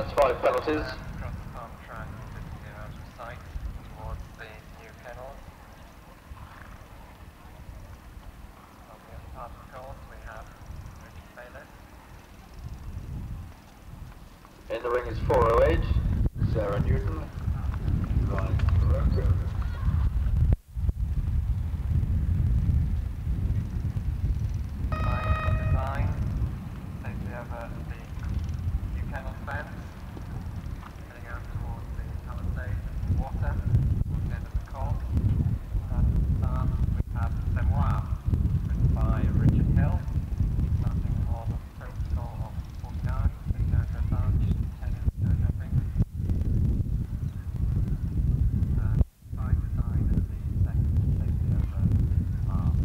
That's 5 penalties. Across the farm track, 50 out of sight towards the new kennels. On the other part of the course we have Richard Bayless. In the ring is 408, Sarah Newton, Ryan Barocco. Design, safely over the new kennel fence, heading out towards the palisade water, towards the end of the course. At the start we have Semoir, written by Richard Hill, starting on the total score of 49, taking out her advantage, 10 in no jumping. By design as the second safely over the arm.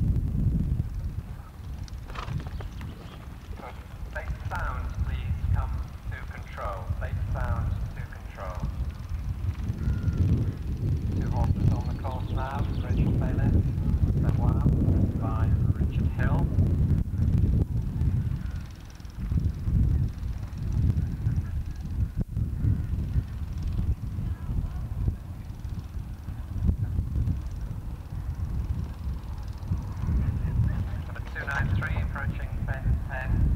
Safe sound, please come to control. Safe sound to control. 2 horses on the course now. Rachel Bayless, Semoir, by Richard Hill. Number 293 approaching fence 10.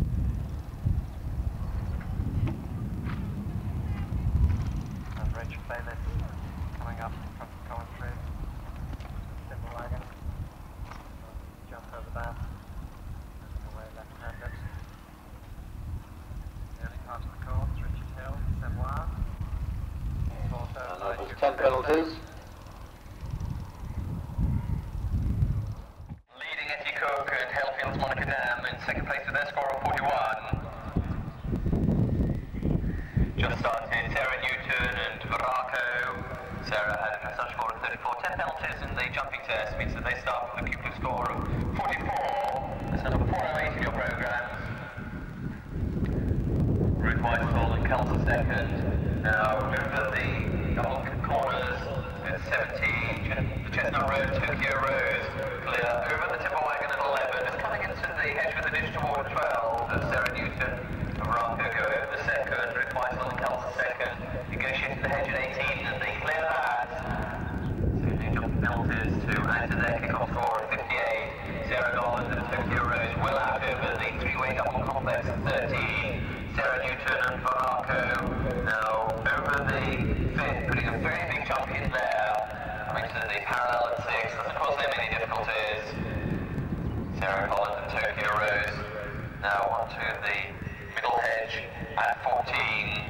And Rachel Bayless coming up from the commentary. Simple wagon. Jump over that. Moving away left-handed. The early part of the course, Richard Hill, Semoir. Also And by that was Hugh 10 penalties. Leading Etty Cook and Halefields Monica Dam in second place with their score of 41. Just started Sarah Newton and Barocco. Sarah had a dressage score of 34. 10 penalties in the jumping test means that they start with a cumulative score of 44. That's number 408 in your programme. Ruth Whitehall and Kelsa second. Now over the double corners at 17. The Chestnut Road, Tokyo Rose. Clear over the timber wagon at 11. It's coming into the hedge with the ditch toward 12. Sarah Newton and Barocco go over the second. Ruth Whitehall and Kelsa second. Negotiate the hedge at 18 and they clear that. So they jump penalties to add to their kickoff score of 58. Sarah Golland and Tokyo Rose well out over the three-way double complex at 13. Sarah Newton and Barocco now over the fifth, putting a very big jump in there. Coming to the parallel at 6. Doesn't cause them any difficulties. Sarah Golland and Tokyo Rose now onto the middle hedge at 14.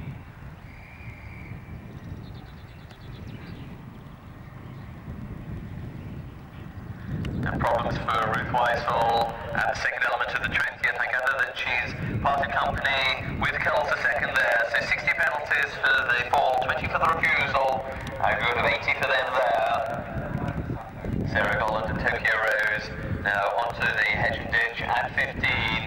And problems for Ruth Weissel at the second element of the transient. I gather that she's parted company with Kelsa second there. So 60 penalties for the fall, 20 for the refusal. A good of 80 for them there. Sarah Golland and Tokyo Rose now onto the hedge and ditch at 15.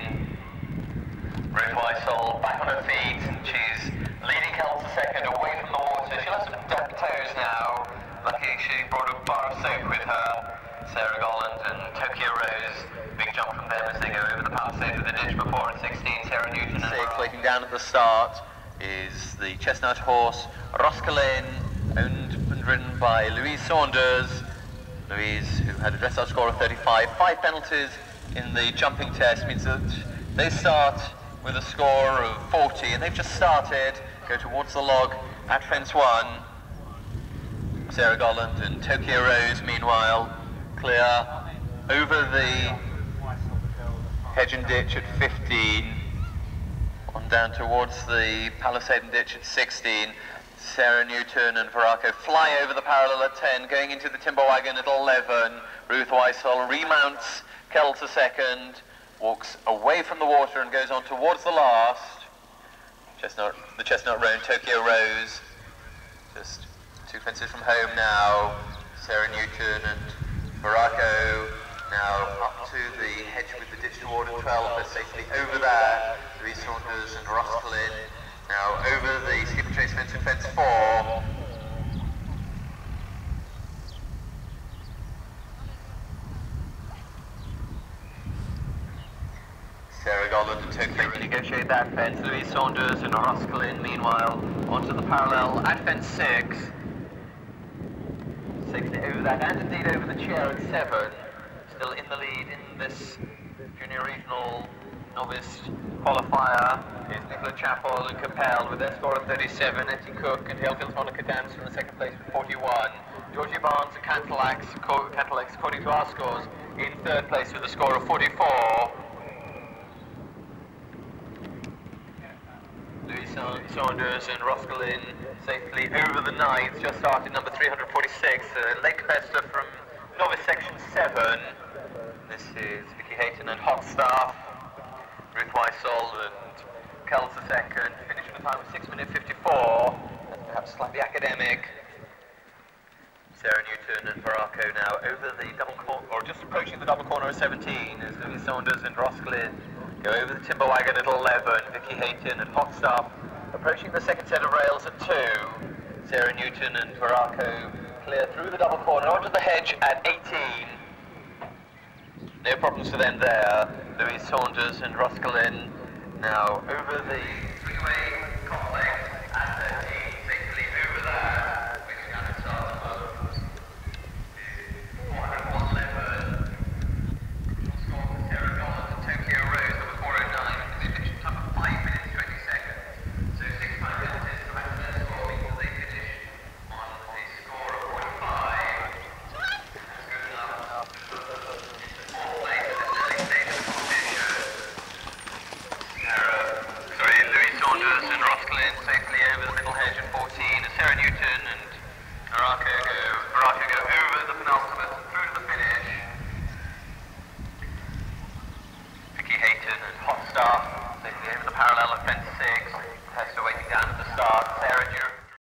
Ruth Weissel back on her feet. She's leading Kelsa second away from the water. She'll have some duck toes now. Lucky she brought a bar of soap with her. Sarah Golland and Tokyo Rose, big jump from them as they go over the palisade of the ditch before at 16. Sarah Newton and Clicking down at the start is the chestnut horse Roscollin, owned and ridden by Louise Saunders. Louise, who had a dressage score of 35. 5 penalties in the jumping test means that they start with a score of 40 and they've just started, go towards the log at fence 1. Sarah Golland and Tokyo Rose meanwhile clear over the hedge and ditch at 15, on down towards the palisade and ditch at 16. Sarah Newton and Barocco fly over the parallel at 10, going into the timber wagon at 11. Ruth Weissel remounts Kelsa second, walks away from the water and goes on towards the last. The Chestnut Roan, Tokyo Rose, just 2 fences from home now. Sarah Newton and Barocco now up to the hedge with the ditch toward 12, but safely over there. Louise Saunders and Roscollin now over the steeplechase fence at fence 4. Sarah Golland and Tokyo really negotiate that fence. Louise Saunders and Roscollin, meanwhile, onto the parallel at fence 6. Safely over that, and indeed over the chair at 7. Still in the lead in this junior regional novice qualifier is Nicola Chappell and Capel with their score of 37. Etty Cook and Halefield's Monica Dance from the second place with 41. Georgie Barnes and Cantalax, according to our scores, in third place with a score of 44. Louise Saunders and Roscollin safely over the ninth, just started number 346, late competitor from novice section 7. This is Vicky Hayton and Hotstaff, Ruth Weissel and Kells the second, finished with a time of 6:54. That's perhaps slightly academic. Sarah Newton and Baracco now over the double corner, or just approaching the double corner of 17, as Louise Saunders and Roscollin go over the timber wagon at 11. Vicky Hayton and Hotstaff approaching the second set of rails at 2. Sarah Newton and Baracco clear through the double corner onto the hedge at 18. No problems for them there. Louise Saunders and Roscollin now over the three-way complex at 13, safely over that, which got itself up to 401.11. Score for Sarah Golan and Tokyo Rose, number 409, because they finished top of 5 minutes 20 seconds. So 6 time penalties for back to their score because they finished on a score of 45. That's good enough. Louise Saunders and Roscollin safely over the middle hedge at 14, and Sarah Newton and Baracco go over the penultimate and through to the finish. Vicky Hayton and Hotstaff safely over the parallel at fence 6. Hester waiting down at the start. Sarah